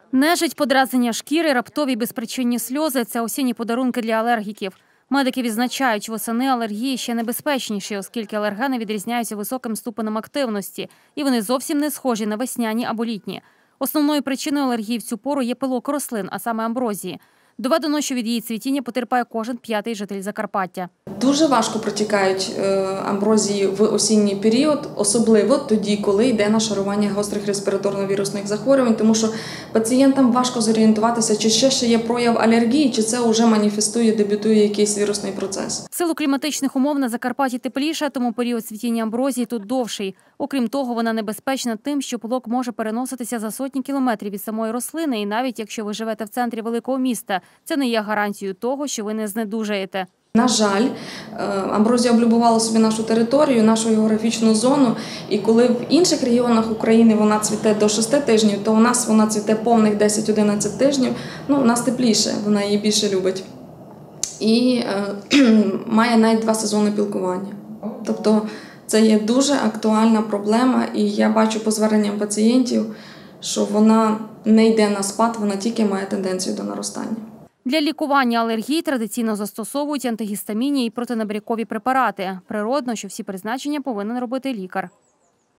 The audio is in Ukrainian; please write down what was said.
Нежить, подразнення шкіри, раптові безпричинні сльози – це осінні подарунки для алергіків. Медики відзначають, восени алергії ще небезпечніші, оскільки алергени відрізняються високим ступенем активності, і вони зовсім не схожі на весняні або літні. Основною причиною алергії в цю пору є пилок рослин, а саме амброзії. Доведено, що від її цвітіння потерпає кожен 5-й житель Закарпаття. Дуже важко протікають амброзії в осінній період, особливо тоді, коли йде нашарування гострих респіраторно-вірусних захворювань, тому що пацієнтам важко зорієнтуватися, чи ще є прояв алергії, чи це вже маніфестує, дебютує якийсь вірусний процес. В силу кліматичних умов на Закарпатті тепліше, тому період цвітіння амброзії тут довший. Окрім того, вона небезпечна тим, що пилок може переноситися за сотні кілометрів від самої рослини, і навіть якщо ви живете в центрі великого міста, це не є гарантією того, що ви не знедужаєте. На жаль, амброзія облюбувала собі нашу територію, нашу географічну зону, і коли в інших регіонах України вона цвіте до 6 тижнів, то у нас вона цвіте повних 10-11 тижнів, у нас тепліше, вона її більше любить. І має навіть 2 сезони пілкування. Тобто це є дуже актуальна проблема, і я бачу по зверненням пацієнтів, що вона не йде на спад, вона тільки має тенденцію до наростання. Для лікування алергії традиційно застосовують антигістамінні і протинабрякові препарати. Природно, що всі призначення повинен робити лікар.